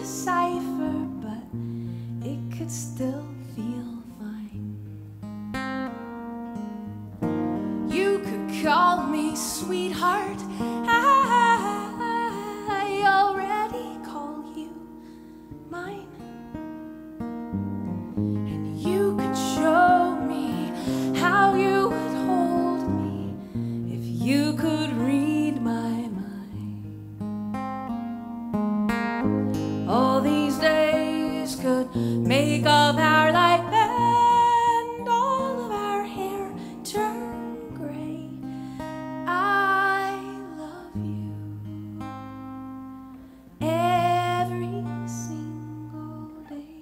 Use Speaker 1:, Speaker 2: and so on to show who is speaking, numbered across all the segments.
Speaker 1: decipher, but it could still feel fine. You could call me sweetheart, I already call you mine. And you could show me how you would hold me if you could read my mind. All these days could make up our life and all of our hair turn gray. I love you every single day.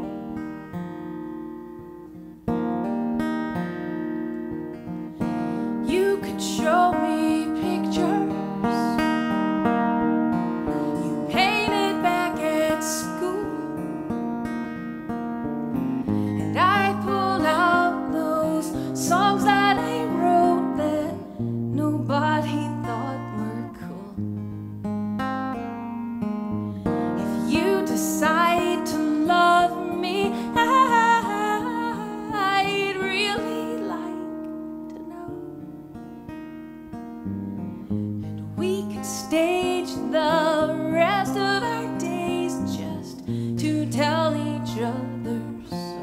Speaker 1: You could show me pictures you painted back at school, and I pulled out those songs that I wrote that nobody thought were cool. If you decide to love me, I'd really like to know. And we could stage the rest of our days just to tell each other so.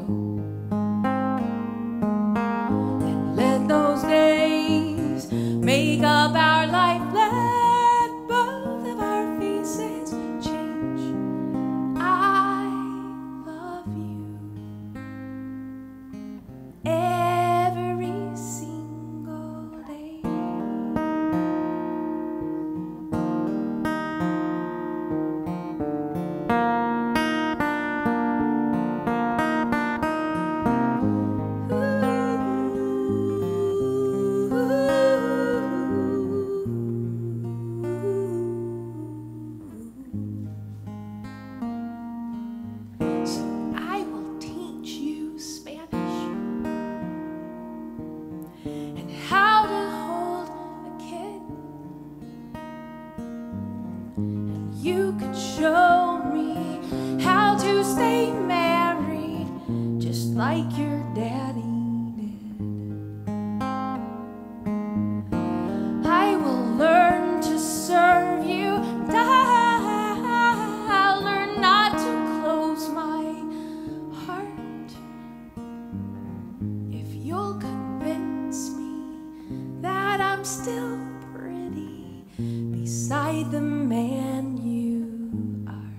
Speaker 1: And let those days make up our life. Let both of our faces change. I love you every single day. So I will teach you Spanish and how to hold a kid, and you could show me how to stay married just like your daddy did. I will learn to serve you, and I'll learn not to close my heart. If you'll convince me that I'm still pretty beside the man you are,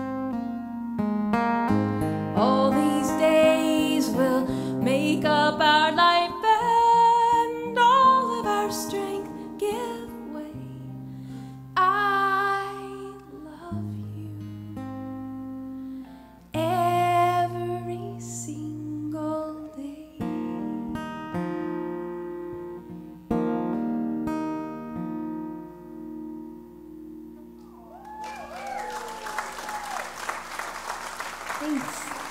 Speaker 1: all these days will make up our life and all of our strength give way. I love you every single day. Thanks.